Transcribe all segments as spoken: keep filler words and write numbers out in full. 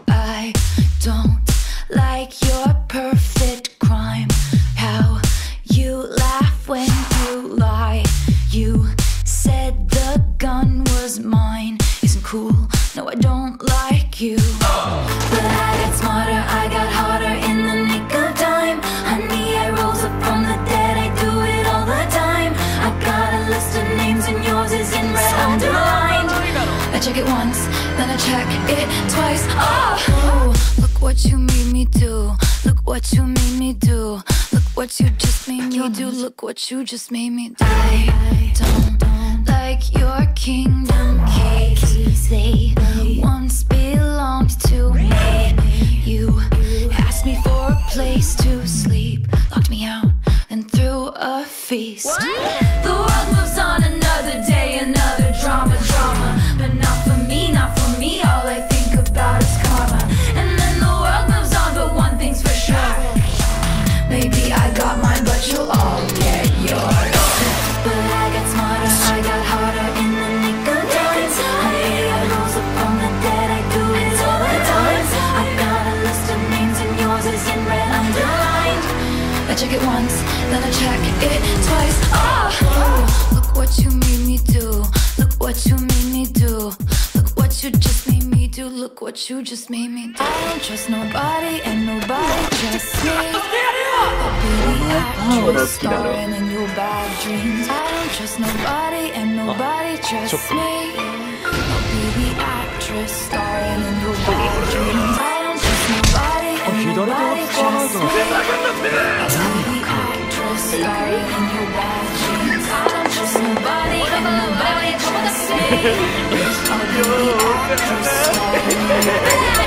I don't like your perfect crime. How you laugh when you lie. You said the gun was mine. Isn't cool, no I don't like you. But I got smarter, I got harder in the nick of time. Honey, I rose up from the dead, I do it all the time. I got a list of names and yours is in red underlined. I check it once, then I check it twice. Oh, oh, look what you made me do. Look what you made me do. Look what you just made me do. Look what you just made me do. I don't like your kingdom keys. They once belonged to me. You asked me for a place to sleep, locked me out and threw a feast. The world moves on another day, another drama, drama. But not for me, not for me. All I think about is karma. And then the world moves on, but one thing's for sure. Maybe I got mine, but you'll all get yours. But I got smarter, I got harder in the nick of time. Honey, I rose up from the dead, I do it all the time. I got a list of names and yours is in red underlined. I check it once, then I check it twice. Oh, oh, look what you made me do. Look what you made me do. Look what you just made me do. Look what you just made me do. I don't trust nobody and nobody trusts me. I'll be the actress starring in your bad dreams. I don't trust nobody and nobody trusts me. I'll be the actress starring in your bad dreams. I don't trust nobody and nobody trusts me. I'll be the actress starring in your bad dreams. I don't trust nobody and nobody trusts me. I'll be the actress starring in your bad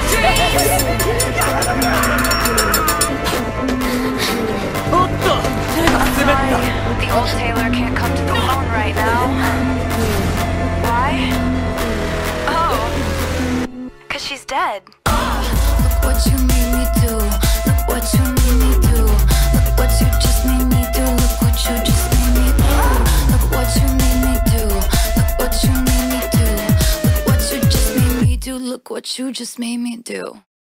dreams. Sorry, the old tailor can't come to the phone right now. Why? Oh, cause she's dead. Look what you made me do. Look what you made me do. Look what you just made me do. Look what you just made me do. Look what you made me do. Look what you made me do. Look what you just made me do. Look what you just made me do.